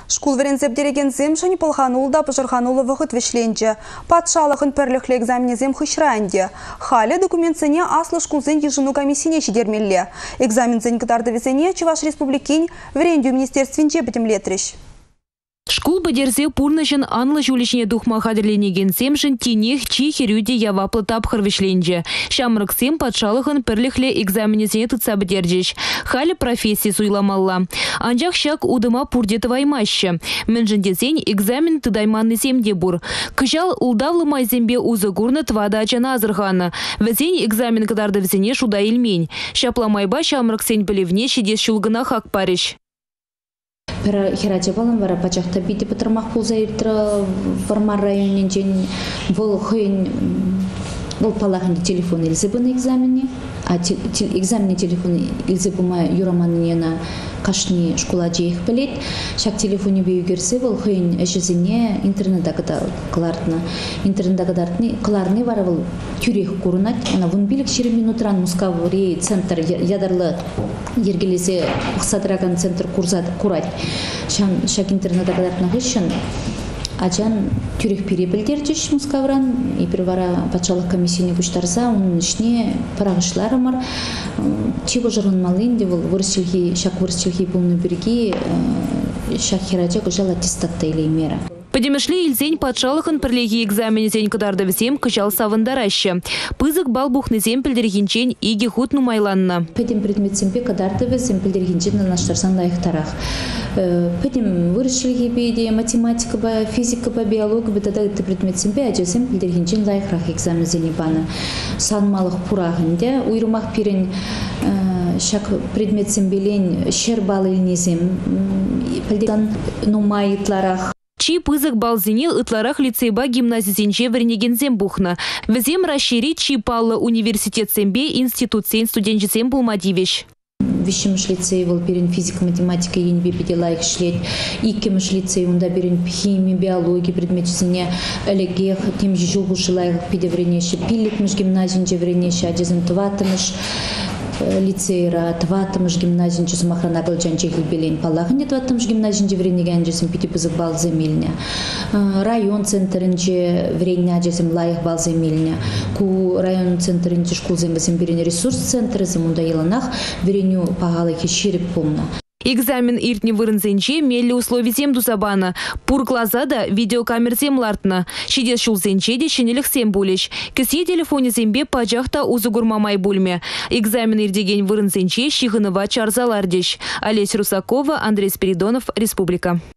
Шкул верензеп дереген земшін полханулда пожарханулы вғыт вешленде. Патшалықын пірліклі экзаменезем хышранде. Халі документсене аслы шкулзен ежыну комиссине шедермелле. Экзамензен кытарды весене Чуваш республикин врендю министерствинче бітімлетріш. Шкул бадерзе пурнышын анлы жуличне духма хадерленеген семшін тенех чи херюде яваплы тапхыр вешленже. Шамрық сем патшалықын пірліклі экзаменезене тұтса бідердеш. Халі профессия суйламалла. Анжақ шак удыма пурдеті ваймашы. Мінжіндезен экзамен тыдайманны земде бур. Кыжал улдавлы майзембе узы гурны твада ачана азырғаны. Візен экзамен кадарды візене шуда илмень. Шапламайба шамрық сен білевне шедес шулгына хак париш. Херача балам вара пачақта биті бітірмақ бұл зайыртыры Вармар районен жен бұл хойын бұл палағынды телефон елзі бұны экзамене, а экзамене телефон елзі бұма юраманына қашыны школа жейх білет. Шак телефоне бейгерсе бұл хойын әшізіне интернетті қыларыны вара бұл түрек көрінат. Ана вұн білік 20 минутран Мускаври центр ядарлы ергелесе ұқсатыраған центр құрат. Шак интернетті қадартына ғышын Ачан түрек перебілдер жүш Мускавран, епір вара патшалық комиссияне күштарса, оның ішіне парағышлары мар. Чего жырғын малын де бұл шак вырысчылхи бұлны бірге шак херача күжал аттестатта илей мера. Подемешли илзень патшалықын пірлеги экзаменезен кыдарды візем кыжал савындарашы. Пызык бал бухнезем пілдергенчен иге худ нумайланна. Пәдем предметсемпе кыдарды візем пілдергенчен нанаштарсан лайықтарақ. Пәдем вырышылги бейде, математика ба, физика ба, биология ба, тада предметсемпе әжесем пілдергенчен лайықрақ экзаменезені баны. Санмалық пұрағынде, уйрымақ перен шак предметсембелен шер бал илнезем, пілдерген нумайытларақ. Чи пызык балзине ытларах лицейба гимназисенче вернегензем бухна. Візем расширить чи паллы университет сембе институт сен студенчесем булмадивеш. Вишіміш лицей был берін физика-математика енбе беде лайық шлет. Иккеміш лицей онда берін химия, биология предметчесіне әлегех тем же жылғышы лайық беде вренеші. Пилікміш гимназинче вренеші, адезін тыватымыш лицейра, тватымыш гимназинче сумахрана гылчанче хилбелен палағын, тватымыш гимназинче вренеген жесім пети пызык бал земельня. Район центрінче вренне жесім лайық бал земельня. Ку район центрінче школ зембесім берен ресурс центры земунда еланақ вреню пағалыхи шеріп помна. Экзамен иртне вырынзенче мелли условий зем дусабана. Пур глазада видеокамер зем лартна. Шидес шулзенче де шенелік сем булеш. Кісе телефоне зембе пажахта узугурмамай бульме. Экзамен ирдеген вырынзенче шихынова чарзалардеш. Олесь Русакова, Андрей Спиридонов, Республика.